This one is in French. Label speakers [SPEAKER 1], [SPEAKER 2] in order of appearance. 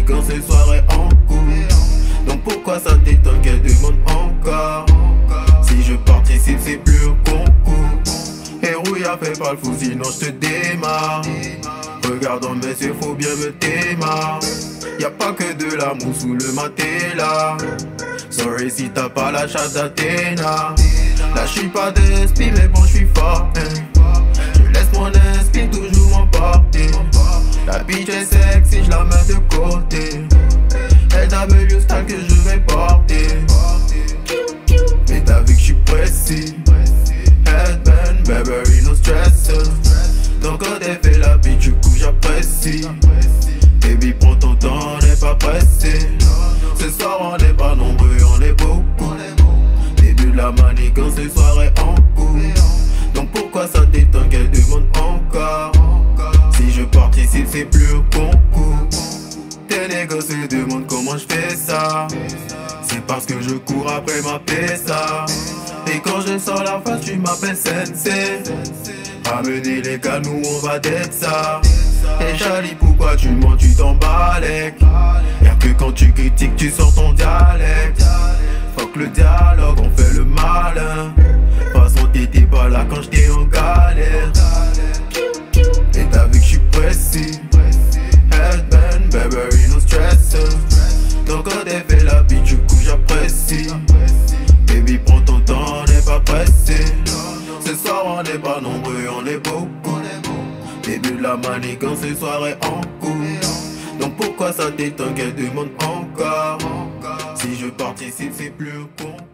[SPEAKER 1] quand ce soir est en cours. Donc pourquoi ça t'étonne qu'elle demande encore? Si je participe c'est plus un concours. Et rouilla fais pas le fou sinon je te démarre. Regardons mais c'est faut bien me témar. Y'a pas que de l'amour sous le matelas. Sorry si t'as pas la chatte d'Athéna. Là j'suis pas d'esprit mais bon j'suis fort Je laisse mon esprit toujours m'emporter. La bitch est sexy, je la mets de côté. LW style que je vais porter. Mais t'as vu que j'suis précis. Headband, Burberry, no stress. Donc quand elle fait la bitch du coup j'apprécie. Baby prends ton temps, on n'est pas pressé. Ce soir on n'est pas nombreux, on est beaucoup. Début de la manigance, ce soir est en cours. Donc pourquoi ça t'étonne qu'elle demande encore? Si je participe c'est plus un concours. Tes négociés demandent comment je fais ça. C'est parce que je cours après ma PSA. Et quand je sors la face tu m'appelles Sensei. Ramener les gars, nous on va d'être ça. Et Charlie pourquoi tu mens, tu t'emballes. Y'a que quand tu critiques tu sors ton dialecte. Fuck le dialogue, on fait le malin. De toute façon t'étais pas là quand j'étais en galère. Et t'as vu que j'suis précis. Headband, Burberry, no stress. Donc quand elle fait la bitch du coup j'apprécie. Baby prends ton temps, on n'est pas pressé. Ce soir on n'est pas nombreux, on est beaucoup. Début de la manigance, ce soir est en cours. Donc pourquoi ça t'étonne qu'elle demande encore? Si je participe c'est plus un con.